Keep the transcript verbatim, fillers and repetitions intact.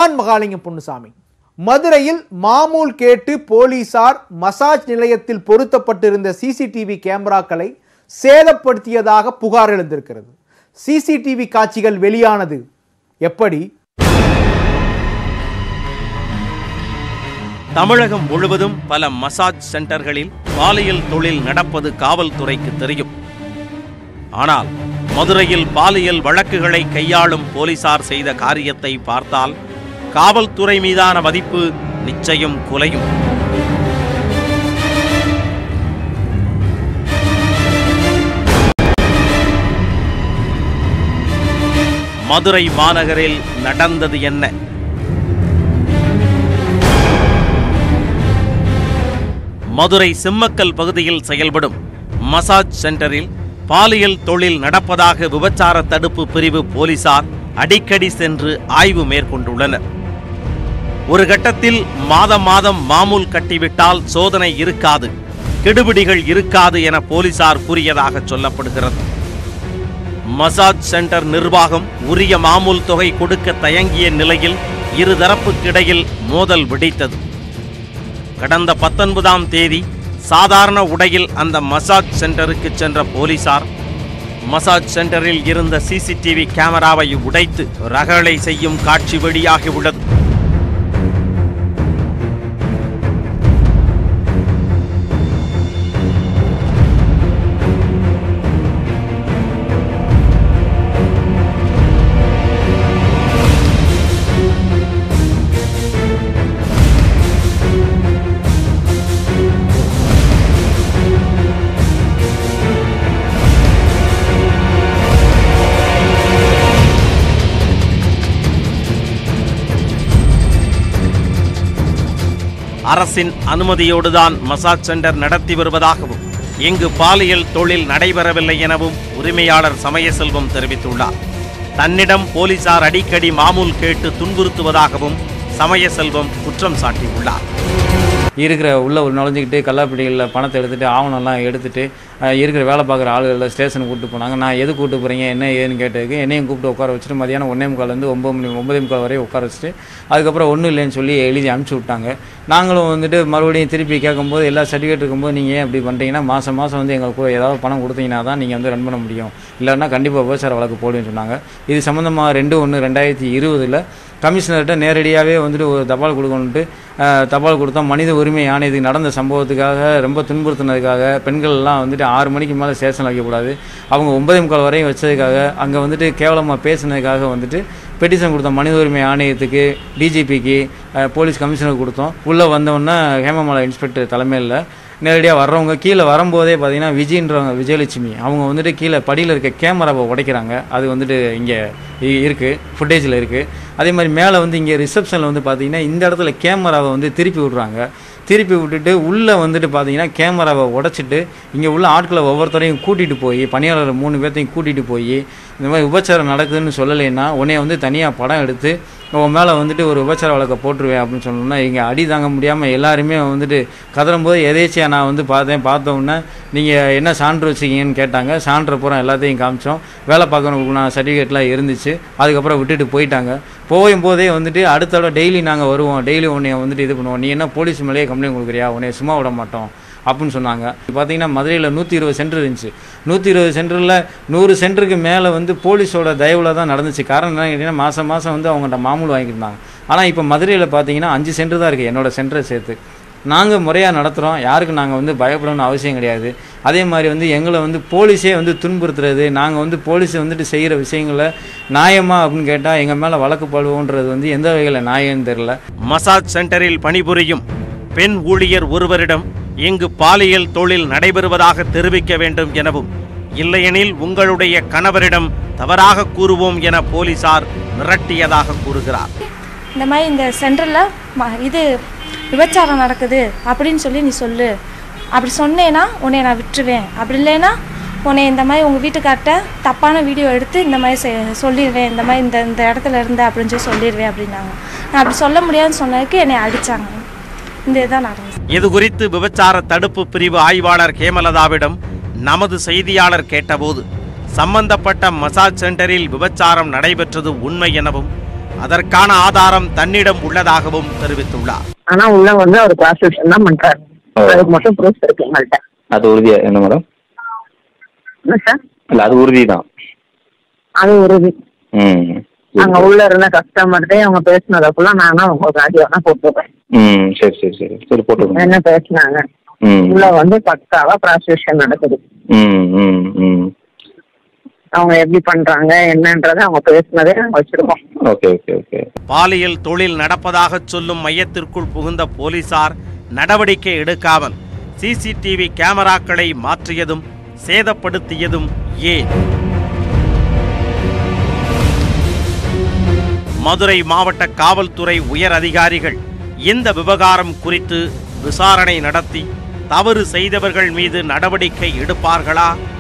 நான் மகாலிங்கம் பொன்னுசாமி. மதுரையில் மாமூல் கேட்டு போலீசார் மசாஜ் நிலையத்தில் பொருத்தப்பட்டிருந்த சிசிடிவி கேமராக்களை சேதப்படுத்தியதாக புகார் எழுந்திருக்கிறது. சிசிடிவி காட்சிகள் வெளியானது எப்படி? தமிழகம் முழுவதும் பல மசாஜ் சென்டர்களில் பாலியல் தொழில் நடப்பது காவல்துறைக்கு தெரியும். ஆனால் மதுரையில் பாலியல் வழக்குகளை கையாளும் போலீசார் செய்த காரியத்தை பார்த்தால் காவல்துறை மீதான மதிப்பு நிச்சயம் குலையும். மதுரை மாநகரில் நடந்தது என்ன? மதுரை சிம்மக்கல் பகுதியில் செயல்படும் மசாஜ் சென்டரில் பாலியல் தொழில் நடப்பதாக விபச்சார தடுப்பு பிரிவு போலீசார் அடிக்கடி சென்று ஆய்வு மேற்கொண்டுள்ளனர். ஒரு கட்டத்தில் மாதம் மாதம் மாமூல் கட்டிவிட்டால் சோதனை இருக்காது, கெடுபிடிகள் இருக்காது என போலீசார் கூறியதாக சொல்லப்படுகிறது. மசாஜ் சென்டர் நிர்வாகம் உரிய மாமூல் தொகை கொடுக்க தயங்கிய நிலையில் இருதரப்புக்கிடையில் மோதல் வெடித்தது. கடந்த பத்தொன்பதாம் தேதி சாதாரண உடையில் அந்த மசாஜ் சென்டருக்கு சென்ற போலீசார் மசாஜ் சென்டரில் இருந்த சிசிடிவி கேமராவை உடைத்து ரகளை செய்யும் காட்சி வெளியாகியுள்ளது. அரசின் அனுமதியோடுதான் மசாஜ் சென்டர் நடத்தி வருவதாகவும் இங்கு பாலியல் தொழில் நடைபெறவில்லை எனவும் உரிமையாளர் சமயசெல்வம் தெரிவித்துள்ளார். தன்னிடம் போலீசார் அடிக்கடி மாமூல் கேட்டு துன்புறுத்துவதாகவும் சமயசெல்வம் குற்றம் சாட்டியுள்ளார். இருக்கிற உள்ள ஒரு நுழைஞ்சிக்கிட்டு கல்லாப்பிடிகளில் பணத்தை எடுத்துகிட்டு ஆவணம்லாம் எடுத்துகிட்டு இருக்கிற வேலை பார்க்குற ஆளுகளில் ஸ்டேஷனுக்கு கூப்பிட்டு போனாங்க. நான் எது கூப்பிட்டு போகிறீங்க என்ன ஏதுன்னு கேட்டதுக்கு என்னையும் கூப்பிட்டு உட்கார வச்சுட்டு மதியானம் ஒன்றே முக்கால்லேருந்து ஒம்பது மணி ஒம்பதே முக்கால் வரையும் உட்கார வச்சுட்டு அதுக்கப்புறம் ஒன்றும் இல்லைன்னு சொல்லி எழுதி அனுப்பிச்சி விட்டாங்க. நாங்களும் வந்துட்டு மறுபடியும் திருப்பி கேட்கும்போது எல்லா சர்டிஃபிகேட் இருக்கும்போது நீங்கள் ஏன் இப்படி பண்ணுறீங்கன்னா மாதம் மாதம் வந்து எங்களுக்கு ஏதாவது பணம் கொடுத்தீங்கன்னா தான் நீங்கள் வந்து ரன் பண்ண முடியும், இல்லைன்னா கண்டிப்பாக விபச்சார வழக்கு போடுன்னு சொன்னாங்க. இது சம்மந்தமாக ரெண்டு ஒன்று ரெண்டாயிரத்தி இருபதில் கமிஷனர்கிட்ட நேரடியாகவே வந்துட்டு ஒரு தபால் கொடுக்கணுன்ட்டு தபால் கொடுத்தோம். மனித உரிமை ஆணையத்துக்கு நடந்த சம்பவத்துக்காக ரொம்ப துன்புறுத்தினதுக்காக பெண்கள்லாம் வந்துட்டு ஆறு மணிக்கு மேலே ஸ்டேஷன் வைக்கக்கூடாது, அவங்க ஒன்பதே முக்கால் வரையும் வச்சதுக்காக அங்கே வந்துட்டு கேவலமாக பேசினதுக்காக வந்துட்டு பெட்டிஷன் கொடுத்தோம். மனித உரிமை ஆணையத்துக்கு, டிஜிபிக்கு, போலீஸ் கமிஷனருக்கு கொடுத்தோம். உள்ளே வந்தோன்னே ஹேமமாலா இன்ஸ்பெக்டர் தலைமையில் நேரடியாக வர்றவங்க கீழே வரும்போதே பார்த்தீங்கன்னா விஜயன்றவங்க விஜயலட்சுமி அவங்க வந்துட்டு கீழே படியில் இருக்க கேமராவை உடைக்கிறாங்க. அது வந்துட்டு இங்கே இருக்குது, ஃபுட்டேஜில் இருக்குது. அதே மாதிரி மேலே வந்து இங்கே ரிசப்ஷனில் வந்து பார்த்தீங்கன்னா இந்த இடத்துல கேமராவை வந்து திருப்பி விட்றாங்க. திருப்பி விட்டுட்டு உள்ளே வந்துட்டு பார்த்தீங்கன்னா கேமராவை உடச்சிட்டு இங்கே உள்ள ஆட்களை ஒவ்வொருத்தரையும் கூட்டிகிட்டு போய் பணியாளர் மூணு பேர்த்தையும் கூட்டிகிட்டு போய் இந்த மாதிரி விபச்சாரம் நடக்குதுன்னு சொல்லலைன்னா உடனே வந்து தனியாக படம் எடுத்து உன் மேலே வந்துட்டு ஒரு விபச்சார வழக்கை போட்டுருவேன் அப்படின்னு சொன்னோம்னா இங்கே அடி தாங்க முடியாமல் எல்லாருமே வந்துட்டு கதறும்போது எதேச்சியாக நான் வந்து பார்த்தேன். பார்த்தோன்னே நீங்கள் என்ன சான்று வச்சுக்கிங்கன்னு கேட்டாங்க. சான்றை பூரா எல்லாத்தையும் காமிச்சோம். வேலை பார்க்கறவங்களுக்கு நான் சர்டிஃபிகேட்லாம் இருந்துச்சு. அதுக்கப்புறம் விட்டுட்டு போயிட்டாங்க. போகும்போதே வந்துட்டு அடுத்த டெய்லி நாங்கள் வருவோம், டெய்லி உன்னைய வந்துட்டு இது பண்ணுவோம், நீ என்ன போலீஸ் மேலேயே கம்ப்ளைண்ட் கொடுக்குறியா, உன்னைய சும்மா விட மாட்டோம் அப்படின்னு சொன்னாங்க. பார்த்தீங்கன்னா மதுரையில் நூற்றி இருபது சென்டர் இருந்துச்சு. நூற்றி இருபது சென்டரில் நூறு சென்டருக்கு மேலே வந்து போலீஸோட தயவில் தான் நடந்துச்சு. காரணம் என்ன கேட்டிங்கன்னா மாதம் மாதம் வந்து அவங்கள்ட்ட மாமூல் வாங்கியிருந்தாங்க. ஆனால் இப்போ மதுரையில் பார்த்தீங்கன்னா அஞ்சு சென்டர் தான் இருக்குது என்னோடய சென்டரை சேர்த்து. நாங்கள் முறையாக நடத்துகிறோம், யாருக்கு நாங்கள் வந்து பயப்படணும்னு அவசியம் கிடையாது. அதே மாதிரி வந்து எங்களை வந்து போலீஸே வந்து துன்புறுத்துறது, நாங்கள் வந்து போலீஸை வந்துட்டு செய்கிற விஷயங்களை நியாயமா அப்படின்னு கேட்டால் எங்கள் மேலே வழக்கு போடுவோன்றது வந்து எந்த வகையில் நியாயம்னு தெரில. மசாஜ் சென்டரில் பணிபுரியும் பெண் ஊழியர் ஒருவரிடம் இங்கு பாலியல் தொழில் நடைபெறுவதாக தெரிவிக்க வேண்டும் எனவும் இல்லையெனில் உங்களுடைய கணவரிடம் தவறாக கூறுவோம் என போலீசார் மிரட்டியதாக கூறுகிறார். இந்த மாதிரி இந்த சென்டரில் இது விபச்சாரம் நடக்குது அப்படின்னு சொல்லி நீ சொல்லு, அப்படி சொன்னேன்னா உன்னை நான் விட்டுருவேன், அப்படி இல்லைன்னா உன்னை இந்த மாதிரி உங்கள் வீட்டுக்கார்ட்ட தப்பான வீடியோ எடுத்து இந்த மாதிரி சொல்லிடுவேன், இந்த மாதிரி இந்த இந்த இடத்துல இருந்த அப்படின்னு சொல்லி சொல்லிடுவேன் அப்படின்னாங்க. நான் அப்படி சொல்ல முடியாதுன்னு சொன்னதுக்கு என்னை அடித்தாங்க. இந்த இதுதான் நடந்தது. இது குறித்து விபச்சார தடுப்பு பிரிவு ஆய்வாளர் ஹேமலதாவிடம் நமது செய்தியாளர் கேட்டபோது சம்பந்தப்பட்ட மசாஜ் சென்டரில் விபச்சாரம் நடைபெற்றது உண்மை எனவும் அதற்கான ஆதாரம் தன்னிடம் உள்ளதாகவும் தெரிவித்துள்ளார். ஆனா உள்ள வந்து அவர் ப்ராஸ்டியூஷன் தான் பண்றாரு. அதுக்கு மட்டும் ப்ரூஃப் இருக்கு எங்கள்கிட்ட. அது உறுதியா என்ன மேடம்? என்ன சார்? இல்ல அது உறுதிதான். அது உறுதி. ம். அங்க உள்ள இருந்த கஸ்டமர்கிட்ட அவங்க பேசினதுக்குள்ள நானும் அவங்க ஆடியோ தான் போட்டுருக்கேன். ம் சரி சரி சரி சரி போட்டுருக்கேன். என்ன பேசினாங்க உள்ள வந்து பக்காவா ப்ராஸ்டியூஷன் நடக்குது. ம் ம் ம் அவங்க எப்படி பண்றாங்க என்னன்றதை அவங்க பேசினதே நாங்க வச்சிருக்கோம். Okay okay okay. பாலியல் தொழில் நடப்பதாக சொல்லும் மையத்திற்குள் புகுந்த போலீசார் நடவடிக்கை எடுக்காமல் சிசிடிவி கேமராக்களை மாற்றியதும் சேதப்படுத்தியதும் ஏன்? மதுரை மாவட்ட காவல்துறை உயர் அதிகாரிகள் இந்த விவகாரம் குறித்து விசாரணை நடத்தி தவறு செய்தவர்கள் மீது நடவடிக்கை எடுப்பார்களா